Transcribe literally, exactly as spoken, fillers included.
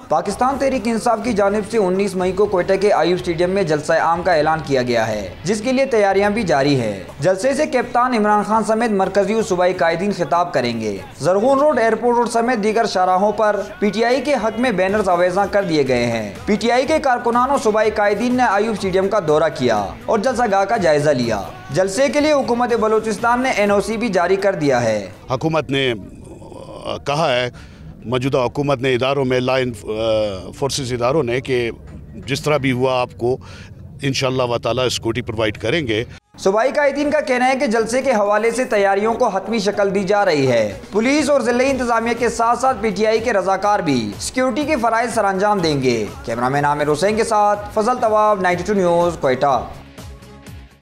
पाकिस्तान तहरीक इंसाफ की जानिब से उन्नीस मई को कोयटा के आयुब स्टेडियम में जलसा आम का ऐलान किया गया है, जिसके लिए तैयारियां भी जारी है। जलसे से कप्तान इमरान खान समेत मरकजी और सूबाई कायदीन खिताब करेंगे। जरगून रोड, एयरपोर्ट रोड समेत दीगर शाहराहों पर पीटीआई के हक में बैनर्स आवेजा कर दिए गए हैं। पीटीआई के कारकुनान और सूबाई कायदीन ने आयुब स्टेडियम का दौरा किया और जलसागाह का जायजा लिया। जलसे के लिए हुकूमत बलूचिस्तान ने एन ओ सी भी जारी कर दिया है। हुकूमत ने कहा है, मौजूदा हुकूमत ने इदारों में, लॉ फोर्सेस इदारों ने, कि जिस तरह भी हुआ आपको इंशाअल्लाह व ताला सिक्योरिटी प्रोवाइड करेंगे। सूबाई कायदीन का कहना है कि जलसे के हवाले से तैयारियों को हतमी शक्ल दी जा रही है। पुलिस और जिले इंतजामिया के साथ साथ पीटीआई के रजाकार भी सिक्योरिटी के फराइज सर अंजाम देंगे। कैमरामैन आमिर हुसैन के साथ Fazal Tawab, ninety two news, Quetta.